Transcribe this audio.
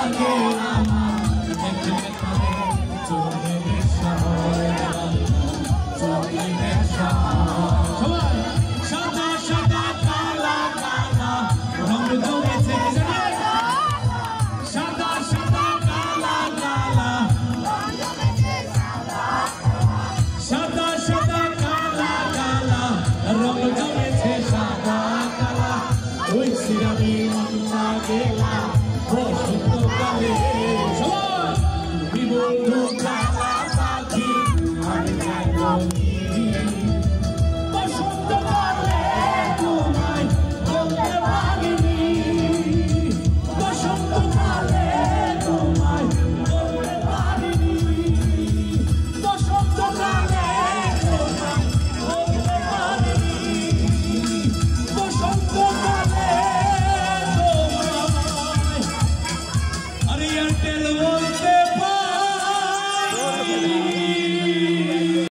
লাগে আমার দেখে তোরে চোখে নেশা হয় চোখে নেশা সবাই সাদা সাদা কালা কালা রং জমেছে সাদা সাদা কালা কালা সাদা সাদা কালা কালা রং জমেছে সাদা কালা ওই সিরামি মন্না গেলা বসন্তকালে সবাই বিবন্ধু কালা পাখি আর জানি বসন্তকালে তোমায় বলতে পারিনি বসন্তকালে তোমায় বলতে পারিনি বসন্তকালে তোমায় বলতে পারিনি বসন্তকালে তোমায় আরে এয়ারটেল বলতে পারিনি